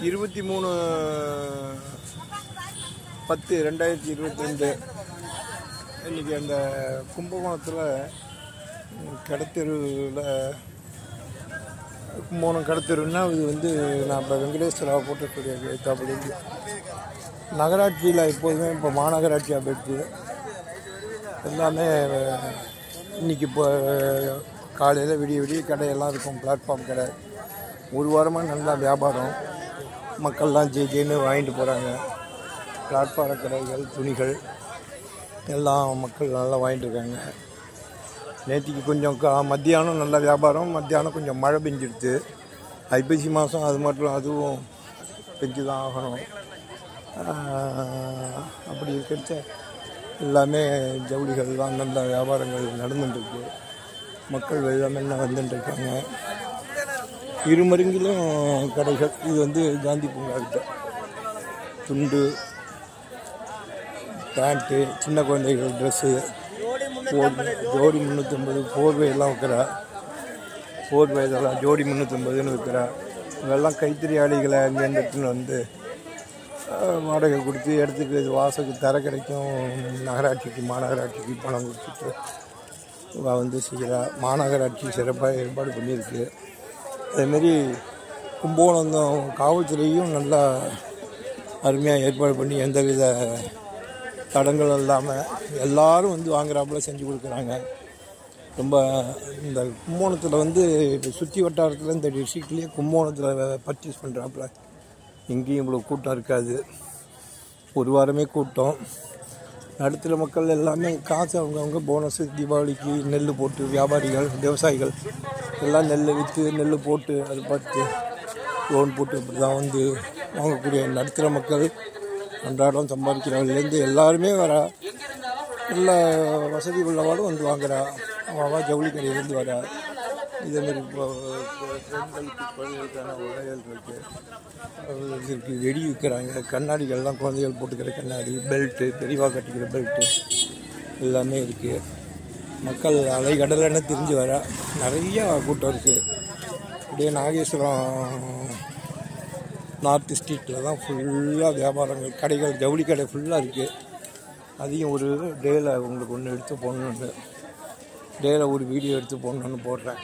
23/10/2022 இன்றைக்கி அந்த கும்பகோணத்தில் கடத்தெருவில் கும்பகோணம் கடத்தெருன்னா இது வந்து நான் இப்போ வெங்கடேஸ்வராவை போட்டக்கூடிய தீபாவளி நகராட்சியில் எப்போதுமே இப்போ மாநகராட்சியாக போயிடுச்சு எல்லாமே. இன்றைக்கி இப்போ காலையில் விடிய கடையெல்லாம் இருக்கும், பிளாட்ஃபார்ம் கடை. ஒரு வாரமாக நல்லா வியாபாரம், மக்கள்லாம் ஜேன்னு வாங்கிட்டு போகிறாங்க. பிளாட்ஃபார்ம் கடைகள், துணிகள் எல்லாம் மக்கள் நல்லா வாங்கிட்டு இருக்காங்க. நேற்றுக்கு கொஞ்சம் மத்தியானம் நல்ல வியாபாரம், மத்தியானம் கொஞ்சம் மழை பெஞ்சிடுது. ஐப்பசி மாதம் அது மட்டும் அதுவும் பெஞ்சு தான் ஆகணும். அப்படி இருக்கிறச்ச எல்லாமே ஜவுளிகள்லாம் நல்ல வியாபாரங்கள் நடந்துட்டுருக்கு. மக்கள் வெள்ளமெல்லாம் வந்துட்டுருக்காங்க. இருமருங்கிலும் கடைகள். இது வந்து காந்தி பூங்காக்கிட்ட துண்டு, பேண்ட்டு, சின்ன குழந்தைகள் ட்ரெஸ்ஸு, ஜோடி 350, போர்வையெல்லாம் வைக்கிறா. போர்வை இதெல்லாம் ஜோடி 350ன்னு வைக்கிறா. இங்கெல்லாம் கைத்தறி ஆளிகளை அங்கேருந்து எடுத்துன்னு வந்து வாடகை கொடுத்து இடத்துக்கு வாசலுக்கு தர கிடைக்கும். நகராட்சிக்கு மாநகராட்சிக்கு பணம் கொடுத்துட்டு வந்து செய்கிறா. மாநகராட்சி சிறப்பாக ஏற்பாடு பண்ணியிருக்கு. அதேமாரி கும்பகோணம் காவல்துறையும் நல்லா அருமையாக ஏற்பாடு பண்ணி எந்தவித தடங்களும் இல்லாமல் எல்லோரும் வந்து வாங்குறாப்புல செஞ்சு கொடுக்குறாங்க. ரொம்ப இந்த கும்பகோணத்தில் வந்து இப்போ சுற்றி வட்டாரத்தில் இந்த டிஸ்ட்ரிக்ட்லேயே கும்பகோணத்தில் பர்ச்சேஸ் பண்ணுறாப்புல எங்கேயும் இவ்வளோ கூட்டம் இருக்காது. ஒரு வாரமே கூட்டம். நடுத்தர மக்கள் எல்லாமே காசு அவங்கவுங்க போனஸு, தீபாவளிக்கு நெல் போட்டு, வியாபாரிகள், விவசாயிகள் எல்லாம் நெல் விற்று, நெல் போட்டு, அது பார்த்து லோன் போட்டு அப்படி தான் வந்து வாங்கக்கூடிய நடுத்தர மக்கள் அன்றாடம் சம்பாதிக்கிறவங்கலேருந்து எல்லாருமே வரா. நல்ல வசதி உள்ளவாடும் வந்து வாங்குறா. அவள் ஜவுளி கடையிலேருந்து வரா. இதேமாரி இப்போ பெண்களுக்கு குழந்தைகளுக்கான உடைகள் இருக்குது, வெடி விற்கிறாங்க. கண்ணாடிகள்லாம் குழந்தைகள் போட்டுக்கிற கண்ணாடி, பெல்ட்டு, பெரியவா கட்டிக்கிற பெல்ட்டு எல்லாமே இருக்குது. மக்கள் அலைகடலைன்னு தெரிஞ்சு வர நிறையா கூட்டம் இருக்குது. அப்படியே நாகேஸ்வரம் நார்த் ஸ்ட்ரீட்டில் தான் ஃபுல்லாக வியாபாரங்கள், கடைகள், ஜவுளி கடை ஃபுல்லாக இருக்குது. அதையும் ஒரு டேயில் உங்களுக்கு ஒன்று எடுத்து போடணுன்னு, டேயில் ஒரு வீடியோ எடுத்து போடணுன்னு போடுறேன்.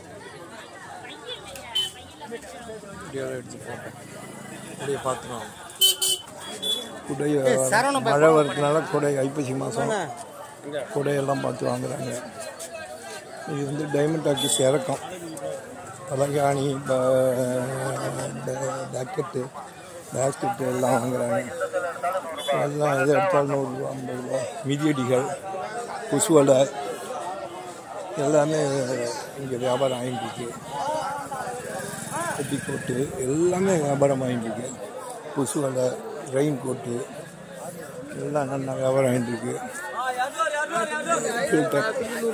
வீடியோவில் எடுத்து போடுறேன். அப்படியே பார்த்துருவோம். குடைய மழை வரதுனால குடை, ஐப்பசி மாதம் குடையெல்லாம் பார்த்து வாங்குறாங்க. இது வந்து டைமண்ட் டாக்கீஸ் இறக்கம். பலகாணி, பேக்கெட்டு, பேஸ்கெட்டு எல்லாம் வாங்குறாங்க. எல்லாம் எது எடுத்தாலும் 100 ரூபா, 50 ரூபா. மிதியடிகள், கொசுவலை எல்லாமே இங்கே வியாபாரம் ஆகிட்டுருக்கு. பெட்டிக்கோட்டு எல்லாமே வியாபாரம் ஆகிட்டுருக்கு. கொசுவலை, ரெயின் கோட்டு எல்லாம் நல்லா வியாபாரம் ஆகிட்டுருக்கு. ஃபில்டர்,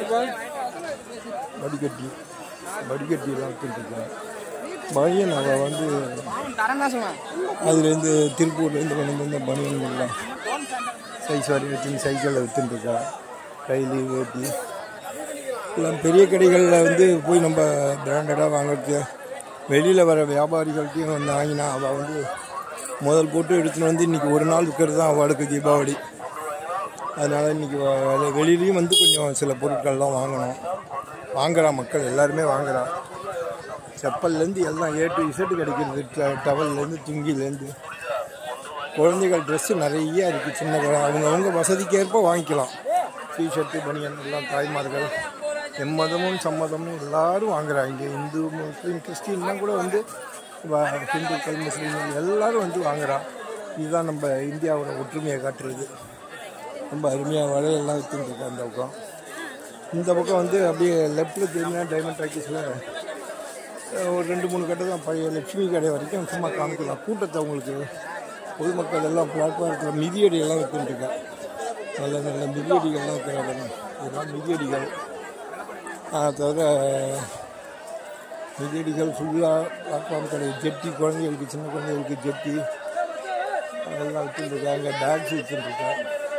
வடிகட்டிலாம் வச்சுட்டுருக்கேன். பனியன் அவள் வந்து அதுலேருந்து திருப்பூர்லேருந்து கொண்டு வந்து இந்த பனியன்லாம் சைஸ் வரையும் வச்சு சைக்கிளில் விற்றுட்டுருக்கா. கைலி, வேட்டி எல்லாம் பெரிய கடைகளில் வந்து போய் நம்ம பிராண்டடாக வாங்கிறது. வெளியில் வர வியாபாரிகள்கிட்டையும் வந்து வாங்கினா அவள் வந்து முதல் போட்டு எடுத்துன்னு வந்து இன்றைக்கி ஒரு நாள் விற்கிறது தான் அவளுக்கு தீபாவளி. அதனால் இன்றைக்கி வெளியிலையும் வந்து கொஞ்சம் சில பொருட்கள்லாம் வாங்கணும். வாங்குகிறா மக்கள் எல்லாருமே வாங்குகிறா. செப்பல்லேருந்து எல்லாம் A to Z கிடைக்கிறது. டவல்லேருந்து துங்கிலேருந்து குழந்தைகள் ட்ரெஸ்ஸு நிறையா இருக்குது. சின்ன அவங்கவுங்க வசதிக்கு ஏற்ப வாங்கிக்கலாம். டிஷர்ட்டு, பனியன் எல்லாம் தாய்மார்கள் எம்மதமும் சம்மதமும் எல்லோரும் வாங்குகிறாங்க. இந்து, முஸ்லீம், கிறிஸ்டின்லாம் கூட வந்து ஹிந்துக்கள், முஸ்லீம்கள் எல்லோரும் வந்து வாங்குகிறா. இதுதான் நம்ம இந்தியாவோட ஒற்றுமையை காட்டுறது. ரொம்ப அருமையாக வளையெல்லாம் விற்றுருக்கா. அந்த பக்கம், இந்த பக்கம் வந்து அப்படியே லெஃப்டில் திரும்பினா டைமண்ட் டாக்கீஸில் ஒரு 2-3 கடை தான், பழைய லட்சுமி கடை வரைக்கும் சும்மா காமிக்கலாம். கூட்டத்தை அவங்களுக்கு பொதுமக்கள் எல்லாம் பிளாட்ஃபாரத்தில் மிதியடிகள்லாம் விற்றுருக்கா. நல்ல நல்ல மிதியடிகள்லாம் இருக்கிறாங்க. இதெல்லாம் மிதியடிகள். தவிர மிதியடிகள் ஃபுல்லாக பிளாட்ஃபார்ம் கடை. ஜெட்டி, குழந்தைகளுக்கு, சின்ன குழந்தைகளுக்கு ஜெட்டி அதெல்லாம் விற்றுருக்காங்க. பேக்ஸ் விற்றுருக்கா.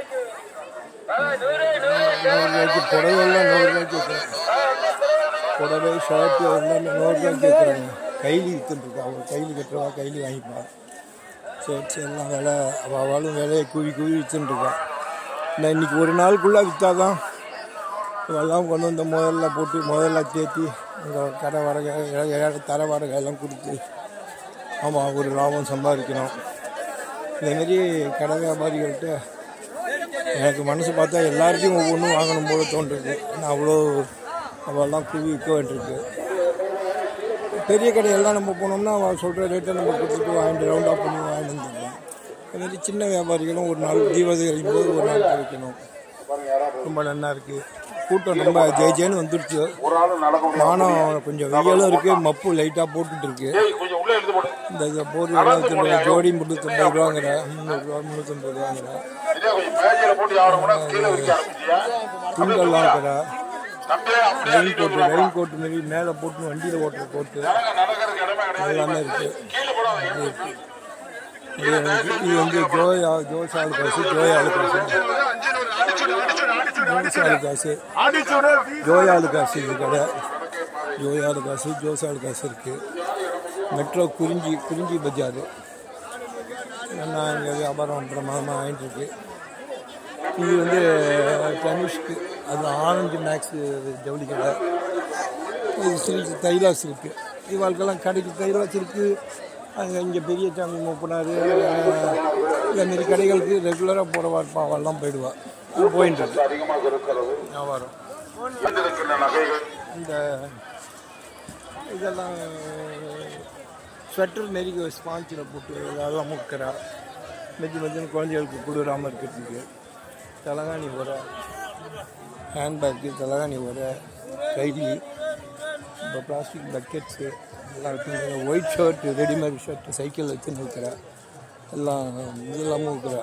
100 ரூபாய்க்கு புடவைலாம் 100 ரூபாய்க்கு விற்கிறேன். புடவை, ஷர்ட்டு எல்லாமே 100 ரூபாய்க்கு விற்கிறாங்க. கைலி விற்றுருக்கா. அவங்க கைலி கட்டுறவா கைலி வாங்கிப்பா. சரி எல்லாம் விலை அவளும் விலையை கூவி விற்றுருக்கா. நான் இன்றைக்கி ஒரு நாளுக்குள்ளே விற்றா தான் எல்லாம் கொண்டு வந்து முதல்ல தேற்றி அங்கே கடை வாடகை தர வாடகை எல்லாம் கொடுத்து ஆமாம் ஒரு லாபம் சம்பாதிக்கணும். இதேமாரி கடை வியாபாரிகள்கிட்ட எனக்கு மனசு பார்த்தா எல்லாருக்கும் ஒவ்வொன்றும் வாங்கணும் போல தோன்றுருக்கு. ஏன்னா அவ்வளோ அவெல்லாம் குவி விற்க வேண்டியிருக்கு. பெரிய கடையெல்லாம் நம்ம போனோம்னா அவள் சொல்கிற ரேட்டை நம்ம கொடுத்துட்டு ரவுண்ட் ஆஃப் பண்ணி வாங்கிட்டு வந்துடலாம். அதுமாதிரி சின்ன வியாபாரிகளும் ஒரு நாள் தீபாவளி கழிக்கும்போது ஒரு நாள் கிடைக்கணும். ரொம்ப நல்லா இருக்குது. கூட்டம் ரொம்ப ஜெயின்னு வந்துடுச்சு. நானும் கொஞ்சம் வெயிலும் இருக்குது, மப்பு லைட்டாக போட்டுட்டு இருக்கு. இந்த இதை போர் ஜோடி 350 ரூபாங்கிற 350 ரூபாங்கிற துண்டெல்லாம் இருக்கிற ரெயின் கோட்டு மாரி மேலே போட்டு வண்டியில் ஓட்டுற கோட்டு எல்லாமே இருக்குது. இது வந்து ஜோசாலு காசு ஜோயாலு காசு இது கடை. ஜோயாலு காசு ஜோசாலு காசு இருக்குது. மெட்ரோ குறிஞ்சி பஜார் நான் இங்கே வியாபாரம் பிரமாதமாக ஆகிட்டுருக்கு. இது வந்து தனுஷ்க்கு அது ஆனந்த் மேக்ஸு ஜவுளி கடை. இது சில்க் தைலாஸ் இருக்குது. இவாளுக்கெல்லாம் கடைக்கு தைலாஸ் இருக்குது. அங்கே இங்கே பெரிய சாமி மூப்பினார் இந்தமாரி கடைகளுக்கு ரெகுலராக போகிறவா இருப்பா. அவெல்லாம் போயிட்டு வியாபாரம். இந்த இதெல்லாம் ஸ்வெட்டர் மாரி ஸ்பான்ச்சில் போட்டு அதெல்லாம் முக்கிறா. மெஜ்ஜன்னு குழந்தைகளுக்கு குளிராமல் இருக்கிறதுக்கு தலகாணி உரை, ஹேண்ட்பேக்கு, தலகாணி உரை, கைலி, இப்போ பிளாஸ்டிக் பக்கெட்ஸு எல்லாம் வச்சுருக்கிற. White shirt, readymade shirt cycle வச்சுன்னு இருக்கிறா. எல்லாம் இதெல்லாமும் இருக்கிறா.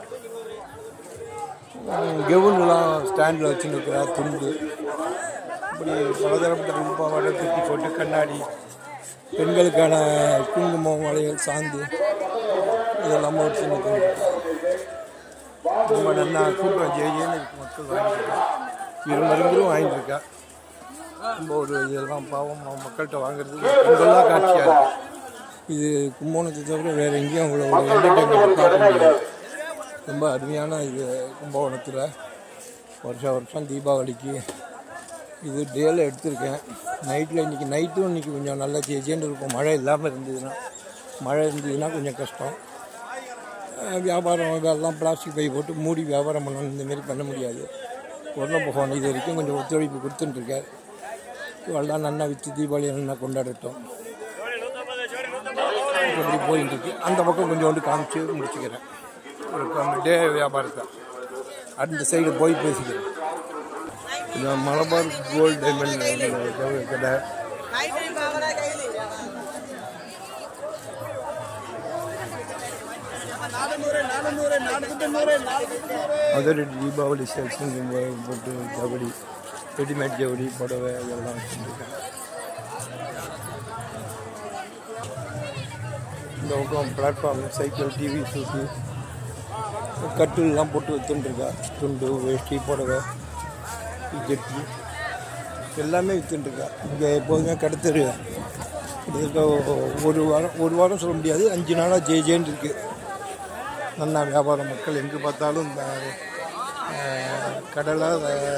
கெவுன்லாம் ஸ்டாண்டில் வச்சுன்னு இருக்கிறா. துண்டு இப்படி பலதரப்பட்ட உள்பாவாடை தூக்கி போட்டு கண்ணாடி, பெண்களுக்கான குங்குமம், வளையல், சாந்து இதெல்லாமே வச்சுன்னு இருக்கிறா. ரொம்ப நல்லா கூட்டம் ஜெயின்னு மக்கள் வாங்கியிருக்கா. 2 மருந்தும் வாங்கிட்டுருக்கா. ரொம்ப ஒரு இதெல்லாம் பாவம் மக்கள்கிட்ட வாங்குறதுக்கு கண்கொள்ளா காட்சியாக இருக்குது. இது கும்பகோணத்தை தவிர வேறு எங்கேயும் அவ்வளோ என்டர்டெயின்மெண்ட் பார்க்க முடியாது. ரொம்ப அருமையான இது கும்பகோணத்தில் வருஷம் தீபாவளிக்கு இது டேல எடுத்திருக்கேன். நைட்டில் இன்றைக்கி கொஞ்சம் நல்லா ஜெயின்னு இருக்கும். மழை இருந்ததுன்னா கொஞ்சம் கஷ்டம். வியாபாரம் இதெல்லாம் பிளாஸ்டிக் பை போட்டு மூடி வியாபாரம் பண்ணணும். இந்தமாரி பண்ண முடியாது. பகவான் இது வரைக்கும் கொஞ்சம் ஒத்துழைப்பு கொடுத்துட்டுருக்கார். இவெல்லாம் நல்லா விற்று தீபாவளி நல்லா கொண்டாடட்டும். அப்படி போயிட்டுருக்கு. அந்த பக்கம் கொஞ்சோண்டு காமிச்சு முடிச்சுக்கிறேன். ஒரு டே வியாபாரத்தை அந்த சைடு போய் பேசிக்கிறேன். இந்த மலபார் கோல்டு டைமண்ட் கடை, அதர் தீபாவளி சேல்ஸ் போட்டு ஜவுளி, ரெடிமேட் ஜவுளி, புடவை இதெல்லாம் வச்சுருக்கேன். இந்த பக்கம் பிளாட்ஃபார்ம் சைக்கிள், டிவி, தூக்கி, கட்டுலாம் போட்டு விற்றுருக்கா. துண்டு, வேஷ்டி, புடவை, ஜெட்டி எல்லாமே விற்றுருக்கா. இங்கே எப்போதுமே கடத்தரு ஒரு வாரம் சொல்ல முடியாது, 5 நாளாக ஜெயின்னு இருக்குது. நல்லா வியாபாரம். மக்கள் எங்கே பார்த்தாலும் இந்த கடலை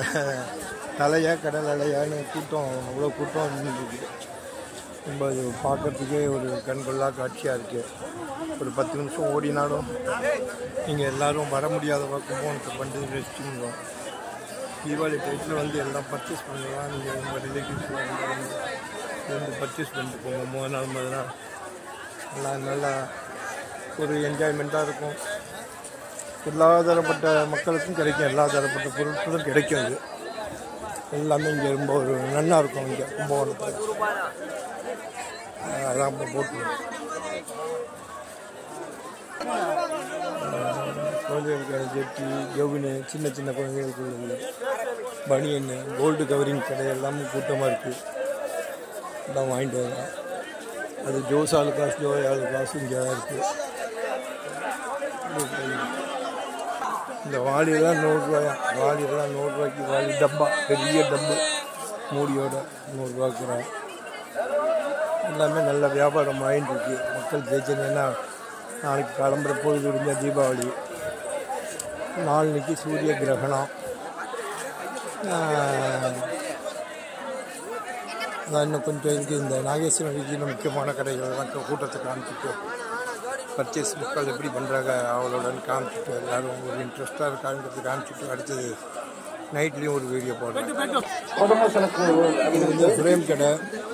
கடல் அலையான்னு கூட்டம், அவ்வளோ கூட்டம் இருந்துருக்கு. ரொம்ப அது பார்க்குறதுக்கே ஒரு கண்கொள்ளா காட்சியாக இருக்குது. ஒரு 10 நிமிஷம் ஓடினாலும் நீங்கள் எல்லோரும் வர முடியாதவா கும்பகோணத்தை பண்ணி ரெஸ்ட்டுங்க. தீபாவளி டைத்தில் வந்து எல்லாம் பர்ச்சேஸ் பண்ணலாம். நீங்கள் உங்கள் ரிலேட்டிவ்ஸ் வந்து பர்ச்சேஸ் பண்ணிட்டு போங்க. 3 நாள் நல்லா ஒரு என்ஜாய்மெண்ட்டாக இருக்கும். எல்லா தரப்பட்ட மக்களுக்கும் கிடைக்கும். எல்லா தரப்பட்ட பொருட்களும் கிடைக்கும். அது எல்லாமே இங்கே ரொம்ப ஒரு நல்லா இருக்கும். இங்கே கும்பகோணத்தில் அதான் இப்போ போட்டு குழந்தைகளுக்கு ஜெட்டி, கவுனு, சின்ன குழந்தைகளுக்கு உள்ளது, பனியன், கோல்டு கவரிங் கடை எல்லாமே கூட்டமாக இருக்குது. எல்லாம் வாங்கிட்டு வரலாம். அது ஜோயாலு காசு இங்கே தான் இருக்குது. இந்த வாளியெல்லாம் 100 ரூபாயா. வாளியெல்லாம் 100 ரூபாய்க்கு. வாளி டப்பா, பெரிய டப்பு மூடியோட 100 ரூபாய்க்குறா. எல்லாமே நல்ல வியாபாரம் ஆகிட்டு இருக்கு. மக்கள் ஜெயிச்சதுன்னா நாளைக்கு கிளம்புற பொழுது விடிஞ்ச தீபாவளி, நாளைக்கு சூரிய கிரகணம். அதான் இன்னும் கொஞ்சம் இங்கே இந்த நாகேஸ்வரம் வீதியில் முக்கியமான கடைகள்லாம் கூட்டத்தை காமிச்சிட்டு பர்ச்சேஸ் மக்கள் எப்படி பண்ணுறாங்க அவளோடன்னு காமிச்சிட்டு எல்லோரும் ஒரு இன்ட்ரெஸ்ட்டாக இருக்காங்கிறது காமிச்சிட்டு அடுத்தது நைட்லேயும் ஒரு வீடியோ போடுறேன். இது வந்து ஃப்ரேம் கடை.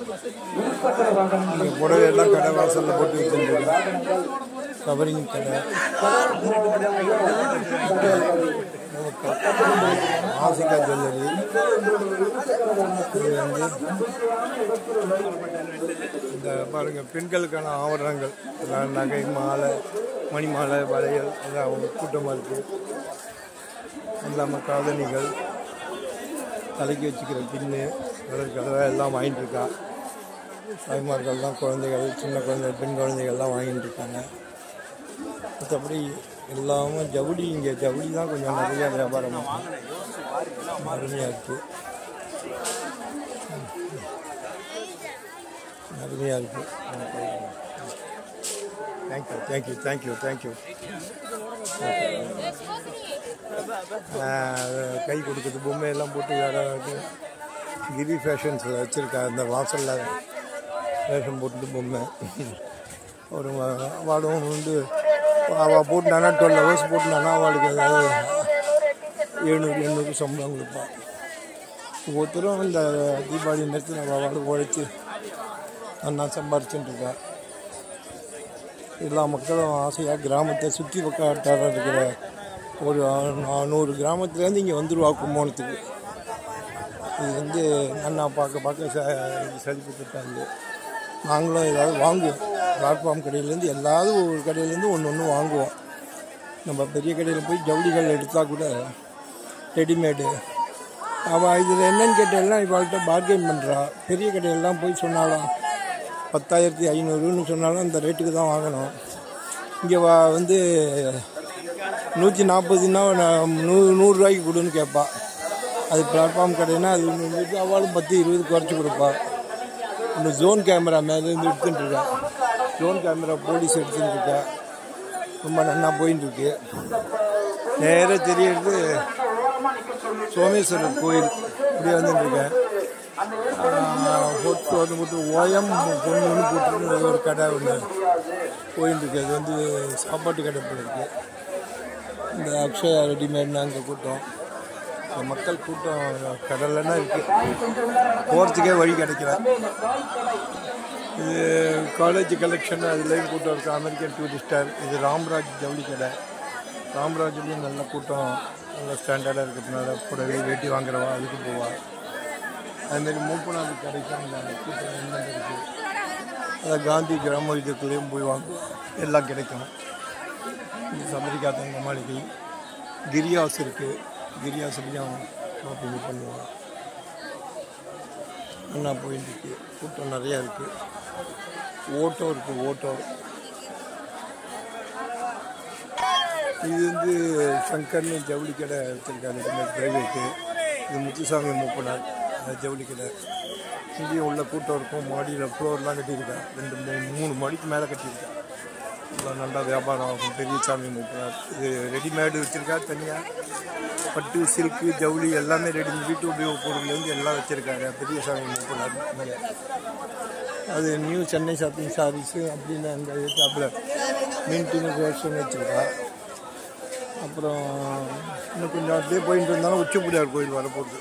இங்கே புடவையெல்லாம் கடை வாசலில் போட்டு வச்சுருக்கேன். கவரிங் கடை, ஆசிகா ஜுவல்லரி. இது வந்து இந்த பாருங்கள் பெண்களுக்கான ஆவரணங்கள், நகை, மாலை, மணி மாலை, வளையல் எல்லாம் கூட்டமாக இருக்குது. இல்லாமல் காதணிகள், தலைக்கு வச்சுக்கிற பின்னு, கலர் எல்லாம் வாங்கிட்டு இருக்கா. தாய்மார்கள்லாம் குழந்தைகள், சின்ன குழந்தைகள், பெண் குழந்தைகள்லாம் வாங்கிட்டு இருக்காங்க. மற்றபடி எல்லாமே ஜவுளி. இங்கே ஜவுளி தான் கொஞ்சம் நிறையா வியாபாரம் அருமையாக இருக்குது. அருமையாக இருக்குது. Thank you thank you thank you thank you. கை கொடுக்குறது பொம்மையெல்லாம் போட்டு வேறு கிரி ஃபேஷன்ஸில் வச்சுருக்கா. இந்த வாசலில் ஃபேஷன் போட்டுட்டு பொம்மை ஒரு அவளும் வந்து அவள் போட்டுனானா 12 hours போட்டுனானா அவளுக்கு ஏதாவது 700-800 சம்பளம் கொடுப்பாள். ஒவ்வொருத்தரும் இந்த தீபாவளி நேரத்தில் நம்ம அவளுக்கு உழைச்சி அண்ணா சம்பாரிச்சுட்டுருக்கா. எல்லா மக்களும் ஆசையாக கிராமத்தை சுற்றி பக்கம் இருக்கிற ஒரு 100 கிராமத்துலேருந்து இங்கே வந்துடுவா கும்பகோணத்துக்கு. இது வந்து அண்ணா பார்க்க சரிப்பட்டுட்டாங்க. நாங்களும் ஏதாவது வாங்குவோம். பிளாட்ஃபார்ம் கடையிலேருந்து எல்லாவது ஒரு கடையிலேருந்து ஒன்று வாங்குவோம். நம்ம பெரிய கடையில் போய் ஜவுளிகள் எடுத்தால் கூட ரெடிமேடு அவள் இதில் என்னன்னு கேட்டேன்னா இவள்கிட்ட பார்கெயின் பண்ணுறா. பெரிய கடையெல்லாம் போய் சொன்னாலும் 10,500ன்னு சொன்னாலும் அந்த ரேட்டுக்கு தான் வாங்கணும். இங்கே வந்து 140ன்னா 100 ரூபாய்க்கு கொடுன்னு கேட்பா. அது பிளாட்ஃபார்ம் கடைன்னா அது அவளும் 10-20 குறைச்சி கொடுப்பா. இந்த ஜோன் கேமரா மேலேருந்து எடுத்துட்டுருக்கா. ஜோன் கேமரா போலீஸ் எடுத்துட்டுருக்கா. ரொம்ப நல்லா போயின்ட்டுருக்கு. நேராக தெரியறது சோமேஸ்வரர் கோயில். இப்படியே வந்துட்டுருக்கேன். போட்டு வந்து போட்டு ஓயம் பொண்ணு ஒன்று போட்டு ஒரு கடை ஒன்று போயின்ட்டுருக்கு. அது வந்து சாப்பாட்டு கடை போல இருக்குது. இந்த அக்ஷயா ரெடிமேட்னா அங்கே கூட்டம், மக்கள் கூட்டம் கடலைன்னா இருக்குது. போகிறதுக்கே வழி கிடைக்கல. இது காலேஜ் கலெக்ஷன், அதுலேயும் கூட்டம் இருக்குது. American Tourister. இது ராம்ராஜ் ஜவுளி கடை. ராம்ராஜ்லேயும் நல்ல கூட்டம், நல்ல ஸ்டாண்டர்டாக இருக்கிறதுனால புடவை வேட்டி வாங்குறவா அதுக்கு போவாள். அதுமாரி மூப்பனாது கடைக்கும் கூட்டம் என்ன இருக்குது. அதை காந்தி கிராம இதுக்குள்ளேயும் போய் வாங்குவோம். எல்லாம் கிடைக்கும். இது அமெரிக்கா தங்க மாளிகை. கிரியாஸ் இருக்குது. கிரியாஸ்லேயும் ஷாப்பிங் பண்ணுவோம். என்ன போயிட்டுருக்கு. கூட்டம் நிறையா இருக்குது. ஓட்டோ இருக்குது. ஓட்டோ இது வந்து சங்கர்னு ஜவுளி கடை வச்சுருக்காங்க. ப்ரைவேட்டு. இது முத்துசாமி மூப்பனார் ஜவுளி கடை. இங்கேயும் உள்ள கூட்டம் இருக்கும். மாடியில் ஃப்ளோர்லாம் கட்டியிருக்கேன். 2-3 மாடிக்கு மேலே கட்டியிருக்கேன். எல்லாம் நல்லா வியாபாரம் ஆகும். பெரியசாமி மூப்பனார். இது ரெடிமேடு வச்சுருக்கா. தனியாக பட்டு, சில்க்கு, ஜவுளி எல்லாமே வீட்டு உபயோக பொருள்லேருந்து எல்லாம் வச்சுருக்காங்க பெரியசாமி மூப்பனார். இங்கே அது நியூ சென்னை ஷாப்பிங் சாரீஸு அப்படின்னு அங்கே ஷாப்பில் மீன்டின்னு ஃபேஷன் வச்சுருக்கா. அப்புறம் இன்னும் கொஞ்சம் அப்படியே போயிட்டு இருந்தாலும் உச்சிப்புடியார் கோயில் வரப்போகுது.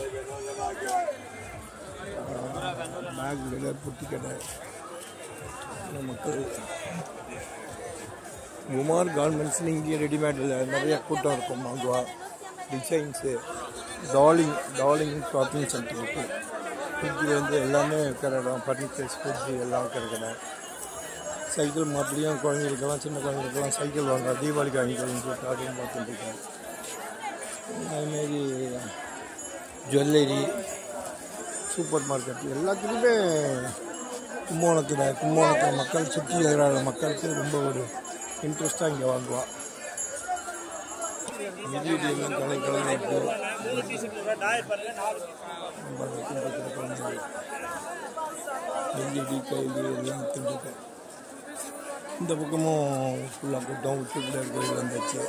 பேக் கடை, புட்டி கடை. மக்கள் குமார் கார்மெண்ட்ஸ்னு இங்கே ரெடிமேடில் நிறைய கூட்டம் இருக்கும். வாங்குவா. டிசைன்ஸு டார்லிங் ஷாப்பிங் சென்டர் இருக்குது. ஃப்ரிட்ஜில் வந்து எல்லாமே வைக்கிற இடம். ஃபர்னிச்சர்ஸ், ஃப்ரிட்ஜு எல்லாம் வைக்கிற கடை. சைக்கிள் மாப்பிளையும் குழந்தைகளுக்கெல்லாம், சின்ன குழந்தைகளுக்கெல்லாம் சைக்கிள் வாங்க தீபாவளிக்கு வாங்கிக்கணும்னு சொல்லிட்டு அதையும் பார்த்துட்டுருக்கேன். அதுமாரி ஜுவல்லரி, சூப்பர் மார்க்கெட் எல்லாத்துலேயுமே கும்பகோணத்தில் மக்கள் சுற்றி இருக்கிற மக்களுக்கு ரொம்ப ஒரு இன்ட்ரெஸ்ட்டாக இங்கே வாங்குவாள். எல்லாம் கலைக்கெல்லாம் இருக்குது. ரொம்ப குழந்தைகள் நெய்யடி கைது எல்லாம் திண்டுட்டேன். இந்த பக்கமும் ஃபுல்லாக கூட்டம். உச்சிப்பிள்ளையார் கோயில் வந்தாச்சு.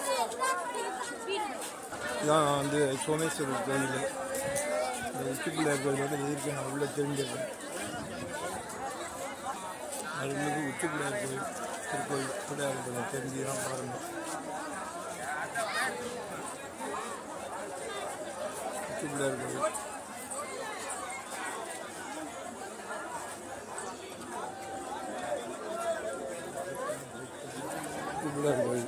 இதான் வந்து சோமேஸ்வரர் கோயில். இந்த உச்சிப்பிள்ளையார் கோயில் வந்து எதிர்க்க நான் உள்ளே தெரிஞ்சிருக்கேன். அது வந்து உச்சிப்பிள்ளையார் கோயில் திருக்கோயில் பிள்ளையார் கோயில் தெரிஞ்சு தான் பாருங்கள். உச்சிப்பிள்ளையார் கோயில் கோயில்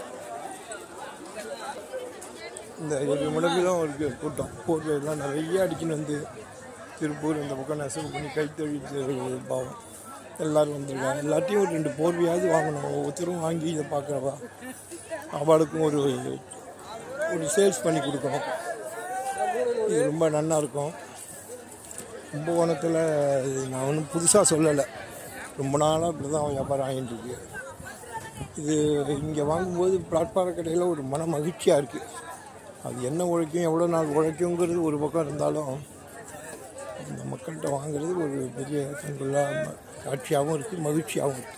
இந்த 7 மணிக்கு தான் ஒரு கூட்டம். போர்வையெல்லாம் நிறைய அடிச்சுன்னு வந்து திருப்பூர் இந்த பக்கம் நெசவு பண்ணி கைத்தொழில் பாவம் எல்லோரும் வந்திருக்காங்க. எல்லாத்தையும் ஒரு 2 போர்வையாவது வாங்கணும். ஒவ்வொருத்தரும் வாங்கி இதை பார்க்குறவா அவளுக்கும் ஒரு சேல்ஸ் பண்ணி கொடுக்கணும். இது ரொம்ப நல்லா இருக்கும். கும்பகோணத்தில் நான் ஒன்றும் புதுசாக சொல்லலை, ரொம்ப நாளாக இப்படி தான் வியாபாரம் ஆகிட்டு இருக்கு. இது இங்கே வாங்கும்போது பிளாட்பார கடையில் ஒரு மன மகிழ்ச்சியாக இருக்குது. அது என்ன உழைக்கும் எவ்வளோ நாள் உழைக்குங்கிறது ஒரு பக்கம் இருந்தாலும் இந்த மக்கள்கிட்ட வாங்குறது ஒரு பெரிய கண்கொள்ளா காட்சியாகவும் இருக்குது, மகிழ்ச்சியாகவும் இருக்குது.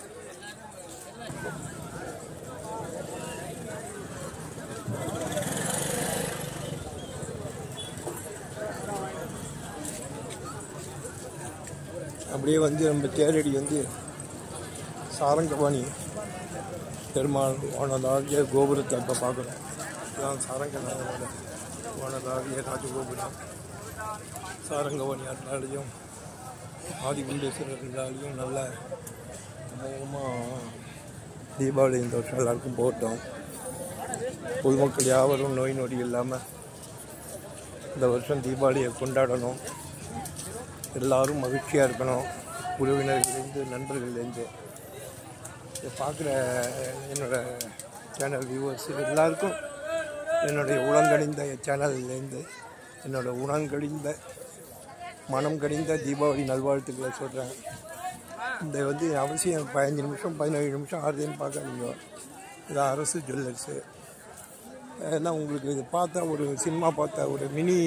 அப்படியே வந்து நம்ம தேரடி வந்து சாரங்கபாணி பெருமாள் ஓனதாகிய கோபுரத்தை இப்போ பார்க்குறோம். இதுதான் சாரங்கநாதனோட ஓனதாகிய ராஜகோபுரம். சாரங்கபாணி ஆற்றாலையும் ஆதிகுண்டேஸ்வரர்களாலையும் நல்ல அமோகமாக தீபாவளி இந்த வருஷம் எல்லாருக்கும் போட்டோம். பொதுமக்கள் யாவரும் நோய் நொடி இல்லாமல் இந்த வருஷம் தீபாவளியை கொண்டாடணும். எல்லோரும் மகிழ்ச்சியாக இருக்கணும். உறவினர்களேருந்து நண்பர்கள்லேருந்து இதை பார்க்குற என்னோடய சேனல் வியூவர்ஸ் எல்லாருக்கும் என்னுடைய உளங்கணிந்த சேனல்லேருந்து என்னோடய உணங்கழிந்த மனம் கழிந்த தீபாவளி நல்வாழ்த்துக்களை சொல்கிறேன். இந்த வந்து அவசியம் 15 நிமிஷம் 17 நிமிஷம் ஆறுதுன்னு பார்க்காதீங்க. இது அரசு ஜுவல்லர்ஸு. ஏன்னா உங்களுக்கு இது பார்த்தா ஒரு சினிமா பார்த்தா ஒரு மினி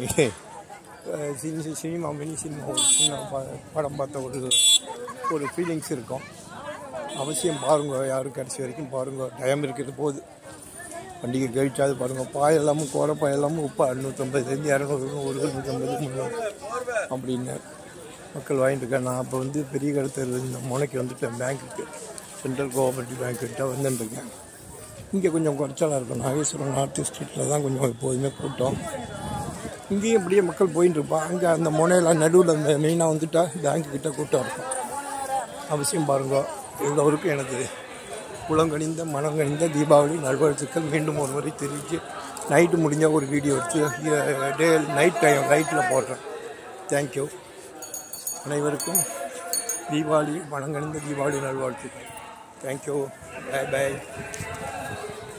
சினிமா ஒரு சின்ன படம் பார்த்த ஒரு ஃபீலிங்ஸ் இருக்கும். அவசியம் பாருங்கள், யாரும் கடைசி வரைக்கும் பாருங்கள். டைம் இருக்கிறது போது பண்டிகை கழிச்சாது பாருங்கள். பாயெல்லாமும் கோரப்பாயெல்லாமும் உப்பா 150 200 150 300 அப்படின்னு மக்கள் வாங்கிட்டு இருக்கேன். நான் அப்போ வந்து பெரிய கடத்தர் இந்த முனைக்கு வந்துட்டேன். பேங்க்குக்கு சென்ட்ரல் கோஆபரேட்டிவ் பேங்க்கிட்ட வந்துட்டுருக்கேன். இங்கே கொஞ்சம் குறைச்சலாக இருக்கும். நாகேஸ்வரம் நார்த் ஸ்ட்ரீட்டில் தான் கொஞ்சம் எப்போதுமே கூட்டம். இங்கேயும் இப்படியே மக்கள் போயின்னு இருப்பான். அங்கே அந்த முனையில் நடுவில் மெயினாக வந்துட்டால் பேங்க்குக்கிட்ட கூட்டம் இருக்கும். அவசியம் பாருங்கள். எல்லோருக்கும் எனது குளங்கணிந்த மனங்கணிந்த தீபாவளி நல்வாழ்த்துக்கள் மீண்டும் ஒரு முறை தெரிவித்து நைட்டு முடிஞ்ச ஒரு வீடியோ எடுத்து நைட் டைம் லைட்டில் போடுறேன். தேங்க்யூ. அனைவருக்கும் தீபாவளி மனங்கணிந்த தீபாவளி நல்வாழ்த்துக்கள். தேங்க்யூ. பை.